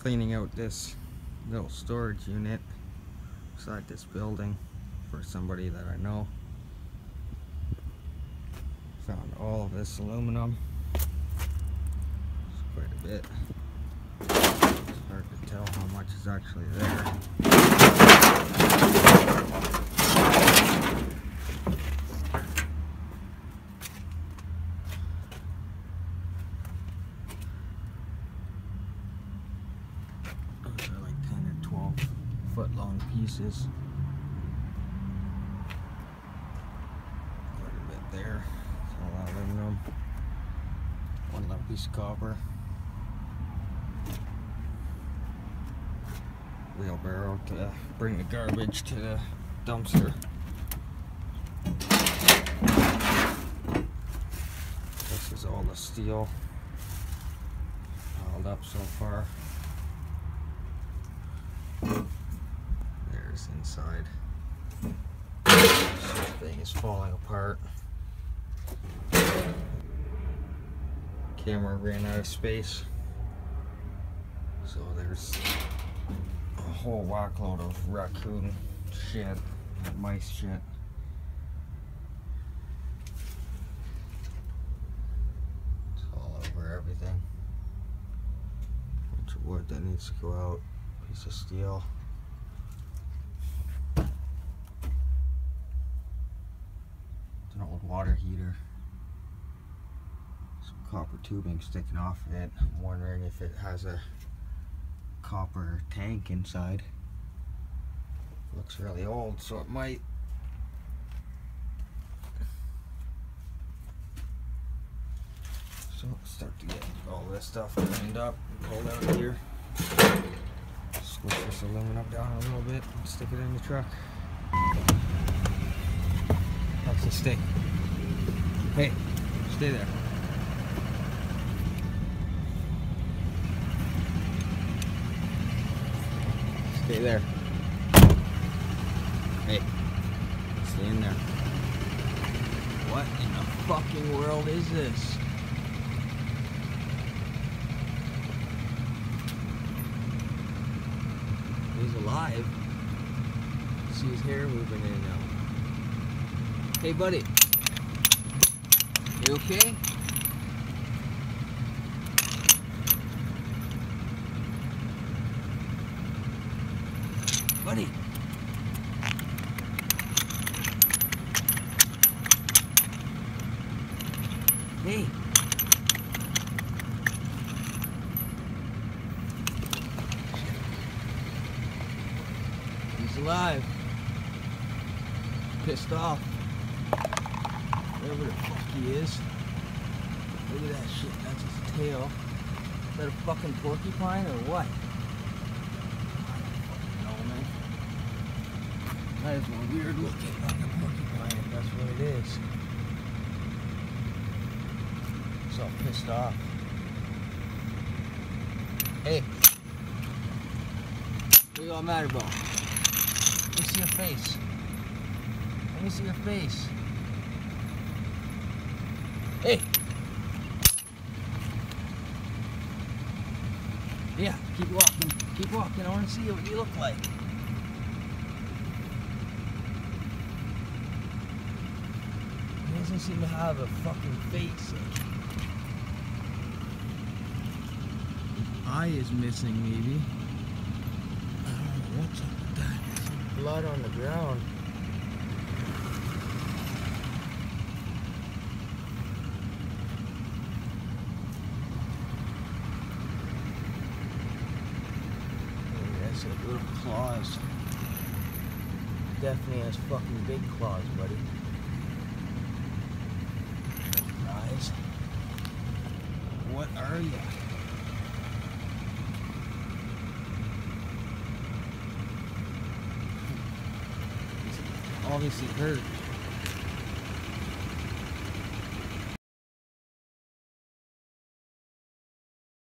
cleaning out this little storage unit beside this building for somebody that I know. Found all of this aluminum. It's quite a bit. It's hard to tell how much is actually there. Those are like 10 or 12 foot long pieces. Quite a bit there. It's all aluminum. One little piece of copper. Wheelbarrow to bring the garbage to the dumpster. This is all the steel piled up so far. There's inside. This thing is falling apart. Camera ran out of space, so there's a whole whackload of raccoon shit and mice shit. It's all over everything. Bunch of wood that needs to go out. Piece of steel. It's an old water heater. Some copper tubing sticking off it. I'm wondering if it has a copper tank inside. Looks really old, so it might. So let's start to get all this stuff cleaned up and pulled out of here. Squish this aluminum down a little bit and stick it in the truck. Actually, stay. Hey, stay there. Stay there. Hey, stay in there. What in the fucking world is this? He's alive. See his hair moving in and out. Hey, buddy. You okay? Buddy. Hey. He's alive. Pissed off. Whatever the fuck he is. Look at that shit. That's his tail. Is that a fucking porcupine or what? That is a weird looking fucking porcupine, if that's what it is. It's all pissed off. Hey. What you all mad about? Let me see your face. Let me see your face. Hey. Yeah, keep walking. Keep walking. I want to see what you look like. He doesn't seem to have a fucking face. His eye is missing, maybe. I don't know what's up with that. There's blood on the ground. That's like little claws. Definitely has fucking big claws, buddy. Eyes. What are you? He's obviously hurt.